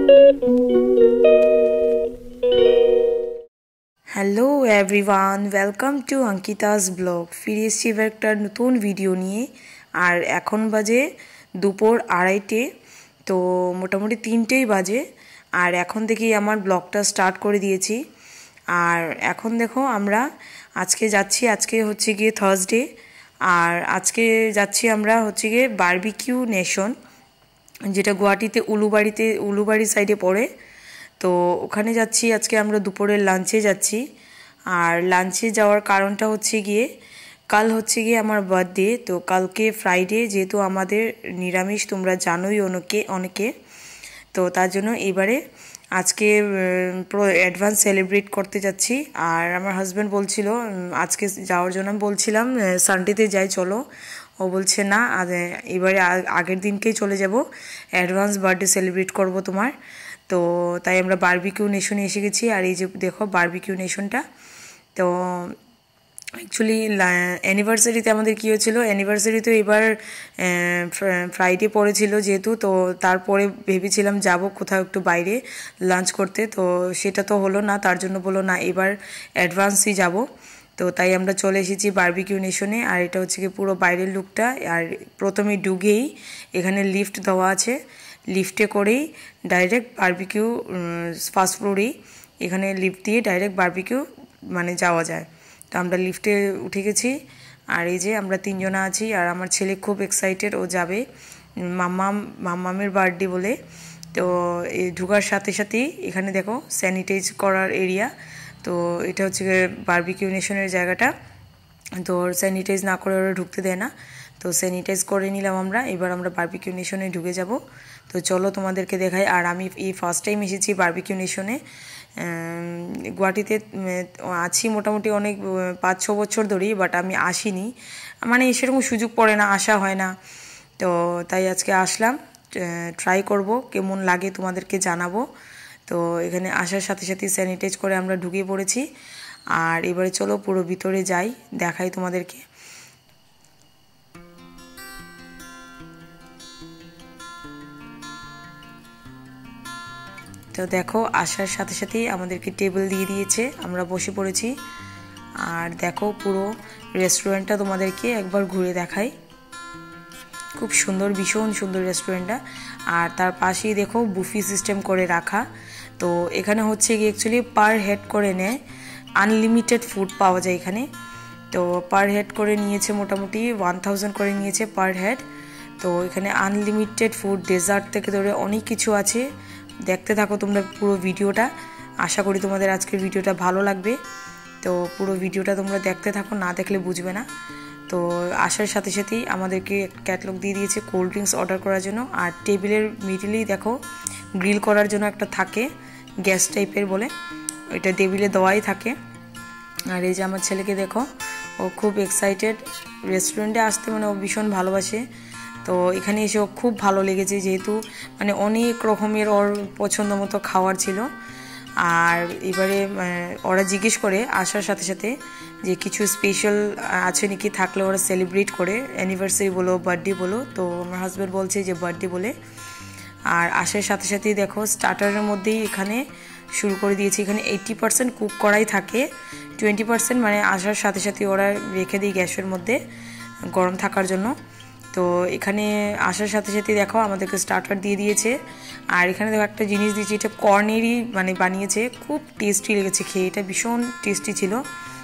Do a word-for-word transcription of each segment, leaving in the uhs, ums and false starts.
Hello everyone, welcome to Ankita's blog. ফিরে এসেছি এবার একটা নতুন ভিডিও নিয়ে। আর এখন বাজে দুপুর আড়াইটে, তো মোটামুটি তিনটেই বাজে। আর এখন থেকেই আমার ব্লগটা স্টার্ট করে দিয়েছি। আর এখন দেখো আমরা আজকে যাচ্ছি, আজকে হচ্ছে গিয়ে থার্সডে। আর আজকে যাচ্ছি আমরা হচ্ছে গিয়ে বারবিকিউ নেশন, যেটা গুয়াহাটিতে উলুবাড়িতে উলুবাড়ি সাইডে পড়ে। তো ওখানে যাচ্ছি আজকে আমরা দুপুরের লাঞ্চে যাচ্ছি। আর লাঞ্চে যাওয়ার কারণটা হচ্ছে গিয়ে কাল হচ্ছে গিয়ে আমার বার্থডে। তো কালকে ফ্রাইডে, যেহেতু আমাদের নিরামিষ তোমরা জানোই অনেকে অনেকে তো তার জন্য এবারে আজকে পুরো অ্যাডভান্স সেলিব্রেট করতে যাচ্ছি। আর আমার হাজব্যান্ড বলছিল আজকে যাওয়ার জন্য, আমি বলছিলাম সানডেতে যাই চলো। ও বলছে না, এবারে আগের দিনকেই চলে যাব, অ্যাডভান্স বার্থডে সেলিব্রেট করব তোমার। তো তাই আমরা বারবিকিউ নেশনে এসে গেছি। আর এই যে দেখো বারবিকিউ নেশনটা। তো অ্যাকচুয়ালি অ্যানিভার্সারিতে আমাদের কী হয়েছিল, অ্যানিভার্সারি তো এবার ফ্রাইডে পড়েছিল যেহেতু, তো তারপরে ভেবেছিলাম যাব কোথাও একটু বাইরে লাঞ্চ করতে। তো সেটা তো হলো না, তার জন্য বললো না এবার অ্যাডভান্সই যাব। তো তাই আমরা চলে এসেছি বারবিকিউ নেশনে। আর এটা হচ্ছে কি পুরো বাইরের লুকটা। আর প্রথমে ঢুকেই এখানে লিফট দেওয়া আছে, লিফটে করেই ডাইরেক্ট বারবিকিউ ফার্স্ট ফ্লোরেই এখানে লিফট দিয়ে ডাইরেক্ট বারবিকিউ মানে যাওয়া যায়। তো আমরা লিফটে উঠে গেছি। আর এই যে আমরা তিনজনা আছি। আর আমার ছেলে খুব এক্সাইটেড, ও যাবে মাম্মাম মাম্মামের বার্থডে বলে। তো এই ঢোকার সাথে সাথেই এখানে দেখো স্যানিটাইজ করার এরিয়া। তো এটা হচ্ছে বারবিকিউ নেশনের জায়গাটা। তো স্যানিটাইজ না করে ওরা ঢুকতে দেয় না। তো স্যানিটাইজ করে নিলাম আমরা। এবার আমরা বারবিকিউ নেশনে ঢুকে যাব। তো চলো তোমাদেরকে দেখাই। আর আমি এই ফার্স্ট টাইম এসেছি বারবিকিউ নেশনে। গুয়াহাটিতে আছি মোটামুটি অনেক পাঁচ ছ বছর ধরেই, বাট আমি আসিনি, মানে সেরকম সুযোগ পড়ে না, আসা হয় না। তো তাই আজকে আসলাম, ট্রাই করব কেমন লাগে তোমাদেরকে জানাবো। তো এখানে আসার সাথে সাথে স্যানিটাইজ করে আমরা ঢুকে পড়েছি। আর এবারে চলো পুরো ভিতরে যাই, দেখাই তোমাদেরকে। তো দেখো আসার সাথে সাথেই আমাদেরকে টেবিল দিয়ে দিয়েছে, আমরা বসে পড়েছি। আর দেখো পুরো রেস্টুরেন্টটা তোমাদেরকে একবার ঘুরে দেখাই। খুব সুন্দর, ভীষণ সুন্দর রেস্টুরেন্টটা। আর তার পাশেই দেখো বুফি সিস্টেম করে রাখা। তো এখানে হচ্ছে কি অ্যাকচুয়ালি পার হেড করে নেয়, আনলিমিটেড ফুড পাওয়া যায় এখানে। তো পার হেড করে নিয়েছে মোটামুটি ওয়ান থাউজেন্ড করে নিয়েছে পার হেড। তো এখানে আনলিমিটেড ফুড, ডেজার্ট থেকে ধরে অনেক কিছু আছে। দেখতে থাকো তোমরা পুরো ভিডিওটা, আশা করি তোমাদের আজকের ভিডিওটা ভালো লাগবে। তো পুরো ভিডিওটা তোমরা দেখতে থাকো, না দেখলে বুঝবে না। তো আসার সাথে সাথেই আমাদেরকে ক্যাটালগ দিয়ে দিয়েছে কোল্ড ড্রিঙ্কস অর্ডার করার জন্য। আর টেবিলের মিডিলেই দেখো গ্রিল করার জন্য একটা থাকে, গ্যাস টাইপের বলে, ওইটা টেবিলে দেওয়াই থাকে। আর এই যে আমার ছেলেকে দেখো, ও খুব এক্সাইটেড রেস্টুরেন্টে আসতে, মানে ও ভীষণ ভালোবাসে। তো এখানে এসে ও খুব ভালো লেগেছে, যেহেতু মানে অনেক রকমের ওর পছন্দ মতো খাওয়ার ছিল। আর এবারে ওরা জিজ্ঞেস করে আসার সাথে সাথে যে কিছু স্পেশাল আছে নাকি, থাকলে ওরা সেলিব্রেট করে, অ্যানিভার্সারি বলো বার্থডে বলো। তো আমার হাজব্যান্ড বলছে যে বার্থডে বলে। আর আসার সাথে সাথেই দেখো স্টার্টারের মধ্যেই এখানে শুরু করে দিয়েছে। এখানে এইট্টি পার্সেন্ট কুক করাই থাকে, টোয়েন্টি পার্সেন্ট মানে আসার সাথে সাথে ওরা রেখে দিই গ্যাসের মধ্যে গরম থাকার জন্য। তো এখানে আসার সাথে সাথে দেখো আমাদেরকে স্টার্টার দিয়ে দিয়েছে। আর এখানে দেখো একটা জিনিস দিয়েছে, এটা কর্নেরই মানে বানিয়েছে, খুব টেস্টি লেগেছে খেয়ে, এটা ভীষণ টেস্টি ছিল।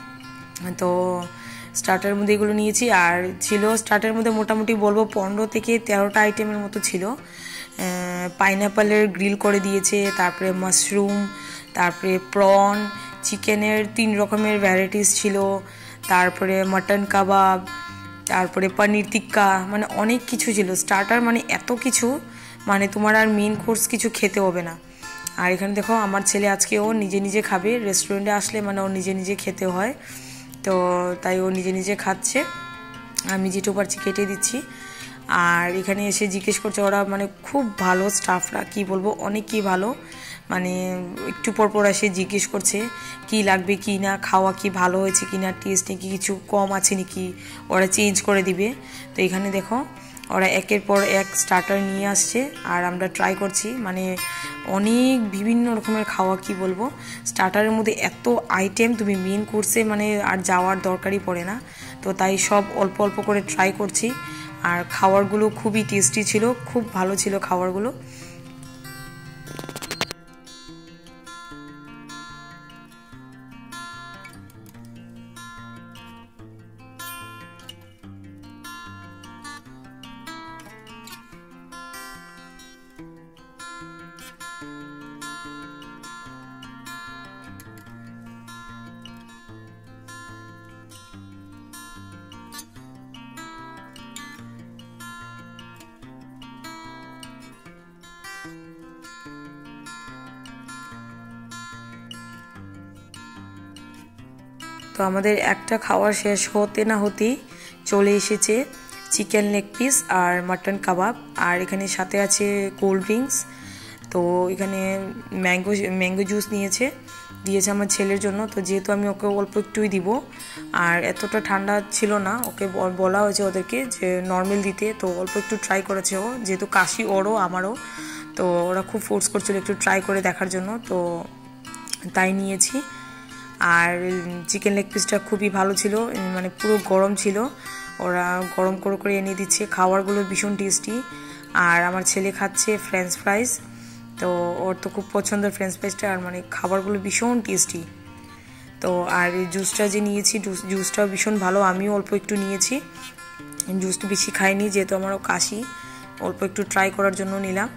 তো স্টার্টারের মধ্যে এগুলো নিয়েছি। আর ছিল স্টার্টারের মধ্যে মোটামুটি বলবো পনেরো থেকে তেরোটা আইটেমের মতো ছিল। পাইনঅ্যাপেলের গ্রিল করে দিয়েছে, তারপরে মাশরুম, তারপরে প্রন, চিকেনের তিন রকমের ভ্যারাইটিস ছিল, তারপরে মাটন কাবাব, তারপরে পনির টিক্কা, মানে অনেক কিছু ছিল। স্টার্টার মানে এত কিছু, মানে তোমার আর মেন কোর্স কিছু খেতে হবে না। আর এখানে দেখো আমার ছেলে আজকে ও নিজে নিজে খাবে, রেস্টুরেন্টে আসলে মানে ও নিজে নিজে খেতে হয়। তো তাই ও নিজে নিজে খাচ্ছে, আমি যেটুকু পারছি কেটে দিচ্ছি। আর এখানে এসে জিজ্ঞেস করছে ওরা, মানে খুব ভালো স্টাফরা, কি বলবো অনেকই ভালো। মানে একটু পর পর এসে জিজ্ঞেস করছে কি লাগবে কি না, খাওয়া কি ভালো হয়েছে কি না, টেস্ট নাকি কিছু কম আছে নাকি, ওরা চেঞ্জ করে দিবে। তো এখানে দেখো ওরা একের পর এক স্টার্টার নিয়ে আসছে আর আমরা ট্রাই করছি। মানে অনেক বিভিন্ন রকমের খাওয়া, কি বলবো, স্টার্টারের মধ্যে এত আইটেম, তুমি মেন কোর্সে মানে আর যাওয়ার দরকারই পড়ে না। তো তাই সব অল্প অল্প করে ট্রাই করছি। আর খাবারগুলো খুবই টেস্টি ছিল, খুব ভালো ছিল খাবারগুলো। তো আমাদের একটা খাওয়া শেষ হতে না হতেই চলে এসেছে চিকেন লেগ পিস আর মাটন কাবাব, আর এখানে সাথে আছে কোল্ড ড্রিঙ্কস। তো এখানে ম্যাঙ্গো ম্যাঙ্গো জুস নিয়েছে দিয়েছে আমার ছেলের জন্য। তো যেহেতু আমি ওকে অল্প একটুই দিব, আর এতটা ঠান্ডা ছিল না, ওকে বলা হয়েছে ওদেরকে যে নর্মাল দিতে। তো অল্প একটু ট্রাই করেছে ও, যেহেতু কাশি ওরও আমারও। তো ওরা খুব ফোর্স করছিল একটু ট্রাই করে দেখার জন্য, তো তাই নিয়েছি। আর চিকেন লেগ পিসটা খুবই ভালো ছিল, মানে পুরো গরম ছিল, ওরা গরম করে করে এনে দিচ্ছে। খাবারগুলো ভীষণ টেস্টি। আর আমার ছেলে খাচ্ছে ফ্রেঞ্চ ফ্রাইজ, তো ওর তো খুব পছন্দের ফ্রেঞ্চ ফ্রাইজটা, আর মানে খাবারগুলো ভীষণ টেস্টি। তো আর এই জুসটা যে নিয়েছি, জুসটাও ভীষণ ভালো, আমিও অল্প একটু নিয়েছি। জুসটা বেশি খাইনি যেহেতু আমারও কাশি, অল্প একটু ট্রাই করার জন্য নিলাম।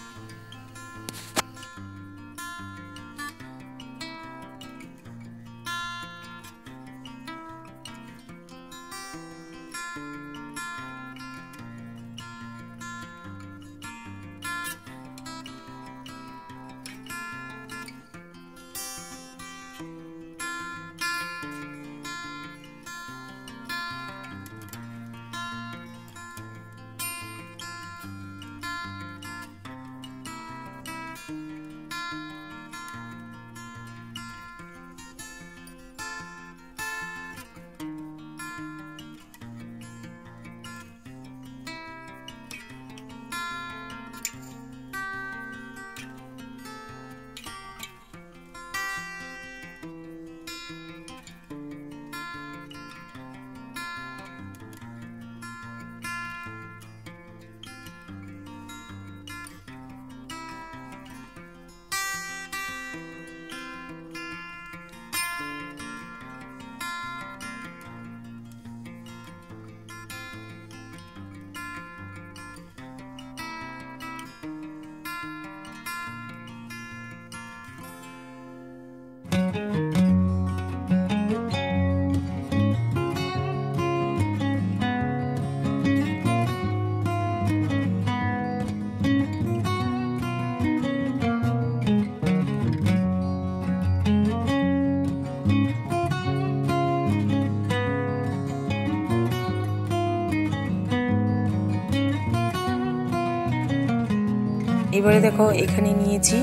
এবারে দেখো এখানে নিয়েছি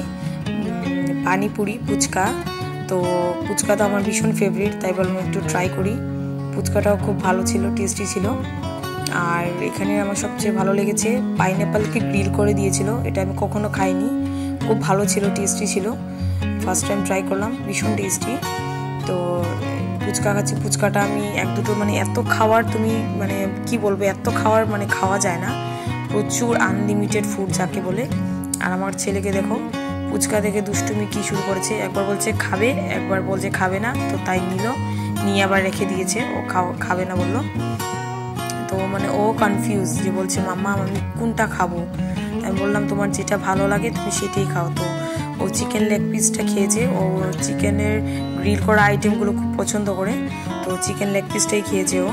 পানিপুরি, ফুচকা। তো ফুচকা তো আমার ভীষণ ফেভারিট, তাই বললাম একটু ট্রাই করি। ফুচকাটাও খুব ভালো ছিল, টেস্টি ছিল। আর এখানে আমার সবচেয়ে ভালো লেগেছে পাইনঅ্যাপেলকে গ্রিল করে দিয়েছিল, এটা আমি কখনো খাইনি, খুব ভালো ছিল, টেস্টি ছিল। ফার্স্ট টাইম ট্রাই করলাম, ভীষণ টেস্টি। তো ফুচকা খাচ্ছি, ফুচকাটা আমি এক দুটো মানে এত খাওয়ার, তুমি মানে কি বলবো, এত খাওয়ার মানে খাওয়া যায় না, প্রচুর আনলিমিটেড ফুড যাকে বলে। আর আমার ছেলেকে দেখো ফুচকা দেখে দুষ্টুমি কি শুরু করেছে, একবার বলছে খাবে, একবার বলছে খাবে না। তো তাই নিল, নিয়ে আবার রেখে দিয়েছে, ও খাবে না বললো। তো মানে ও কনফিউজ, যে বলছে মাম্মা আমি কোনটা খাবো। আমি বললাম তোমার যেটা ভালো লাগে তুমি সেটাই খাও। তো ও চিকেন লেগ পিসটা খেয়েছে, ও চিকেনের গ্রিল করা আইটেমগুলো খুব পছন্দ করে, তো চিকেন লেগ পিসটাই খেয়েছে ও।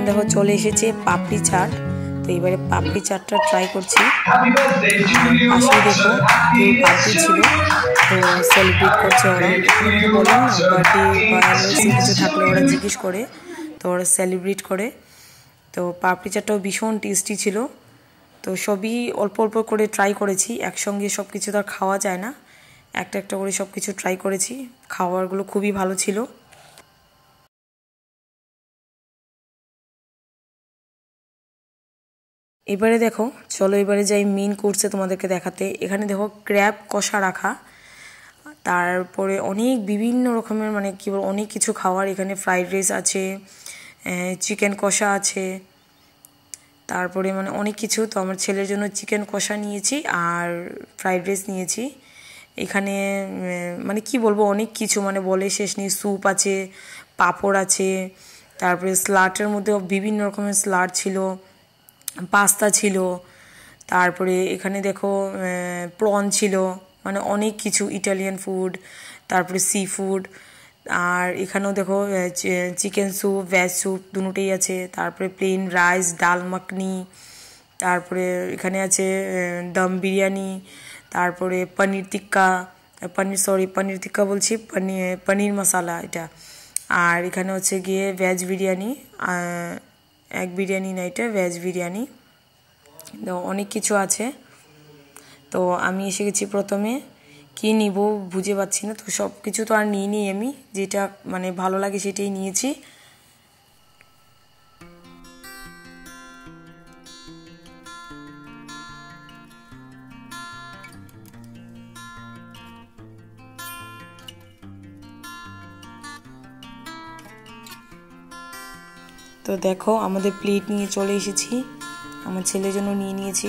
দেখো চলে এসেছে পাপড়ি চাট। তো এবারে পাপড়ি চাটটা ট্রাই করছি। পাশে দেখো কেউ বার্থডে ছিল, তো সেলিব্রেট করছে ওরা। বললাম না বার্থডে বা অ্যানিভার্সারি কিছু থাকলে ওরা জিজ্ঞেস করে, তো ওরা সেলিব্রেট করে। তো পাপড়ি চাটটাও ভীষণ টেস্টি ছিল। তো সবই অল্প অল্প করে ট্রাই করেছি, একসঙ্গে সব কিছু তো আর খাওয়া যায় না, একটা একটা করে সব কিছু ট্রাই করেছি। খাবারগুলো খুবই ভালো ছিল। এবারে দেখো চলো এবারে যাই মেন কোর্সে তোমাদেরকে দেখাতে। এখানে দেখো ক্র্যাব কষা রাখা, তারপরে অনেক বিভিন্ন রকমের মানে কি বল অনেক কিছু খাওয়ার। এখানে ফ্রাইড রাইস আছে, চিকেন কষা আছে, তারপরে মানে অনেক কিছু। তো আমার ছেলের জন্য চিকেন কষা নিয়েছি আর ফ্রাইড রাইস নিয়েছি। এখানে মানে কি বলবো অনেক কিছু মানে বলে শেষ নেই। স্যুপ আছে, পাঁপড় আছে, তারপরে স্লাটের মধ্যে বিভিন্ন রকমের স্লাট ছিল, পাস্তা ছিল, তারপরে এখানে দেখো প্রন ছিল, মানে অনেক কিছু ইটালিয়ান ফুড, তারপরে সি ফুড। আর এখানেও দেখো চিকেন স্যুপ, ভেজ স্যুপ দুটোই আছে। তারপরে প্লেন রাইস, ডাল মাখনি, তারপরে এখানে আছে দম বিরিয়ানি, তারপরে পনির টিক্কা, পনির সরি পনির টিক্কা বলছি, পনির পনির মশালা এটা। আর এখানে হচ্ছে গিয়ে ভেজ বিরিয়ানি, এক বিরিয়ানি না এটা ভেজ বিরিয়ানি। তো অনেক কিছু আছে। তো আমি এসে গেছি প্রথমে, কী নিব বুঝে পাচ্ছি না। তো সব কিছু তো আর নিই নি, আমি যেটা মানে ভালো লাগে সেটাই নিয়েছি। তো দেখো আমাদের প্লেট নিয়ে চলে এসেছি, আমার ছেলের জন্য নিয়ে নিয়েছি।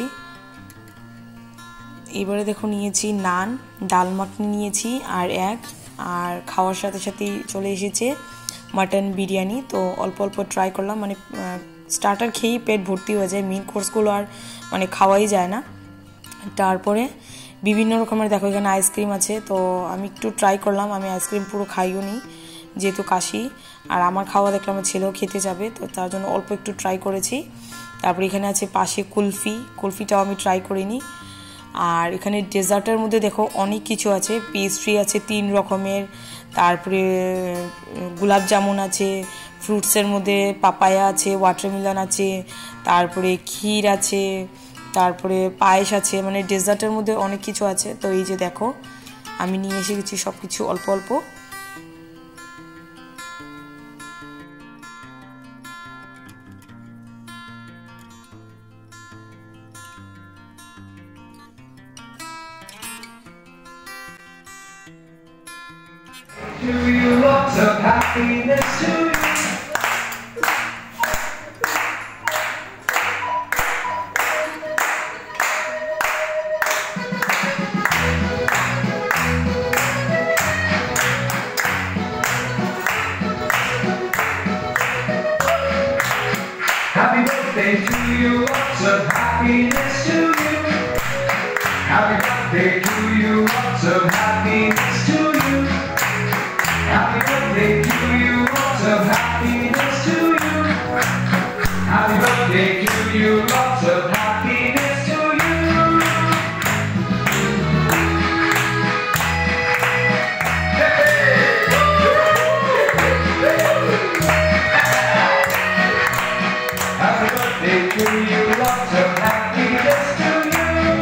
এবারে দেখো নিয়েছি নান, ডাল মাখনি নিয়েছি আর এক, আর খাওয়ার সাথে সাথেই চলে এসেছে মাটন বিরিয়ানি। তো অল্প অল্প ট্রাই করলাম, মানে স্টার্টার খেয়েই পেট ভর্তি হয়ে যায়, মেন কোর্সগুলো আর মানে খাওয়াই যায় না। তারপরে বিভিন্ন রকমের দেখো এখানে আইসক্রিম আছে। তো আমি একটু ট্রাই করলাম, আমি আইসক্রিম পুরো খাইও নি যেহেতু কাশি, আর আমার খাওয়া দেখলে আমার ছেলেও খেতে যাবে, তো তার জন্য অল্প একটু ট্রাই করেছি। তারপরে এখানে আছে পাশে কুলফি, কুলফিটাও আমি ট্রাই করিনি। আর এখানে ডেজার্টের মধ্যে দেখো অনেক কিছু আছে, পেস্ট্রি আছে তিন রকমের, তারপরে গোলাপ জামুন আছে, ফ্রুটসের মধ্যে পাপায়া আছে, ওয়াটারমেলন আছে, তারপরে ক্ষীর আছে, তারপরে পায়েস আছে, মানে ডেজার্টের মধ্যে অনেক কিছু আছে। তো এই যে দেখো আমি নিয়ে এসে গেছি সব কিছু অল্প অল্প। To you, lots of happiness to you. Happy birthday to you, lots of happiness to you. Happy birthday to you, lots of happiness to you. Happy birthday to you, lots of happiness to you. Happy birthday to you, lots of happiness to you. Happy birthday to you, lots of happiness to you.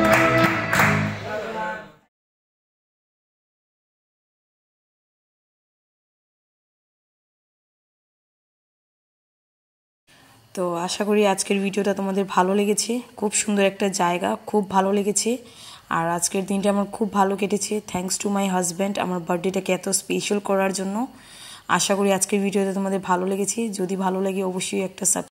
তো আশা করি আজকের ভিডিওটা তোমাদের ভালো লেগেছে। খুব সুন্দর একটা জায়গা, খুব ভালো লেগেছে। আর আজকের দিনটা আমার খুব ভালো কেটেছে, থ্যাঙ্কস টু মাই হাজব্যান্ড আমার বার্থডেটাকে এত স্পেশাল করার জন্য। আশা করি আজকের ভিডিওটা তোমাদের ভালো লেগেছে। যদি ভালো লাগে অবশ্যই একটা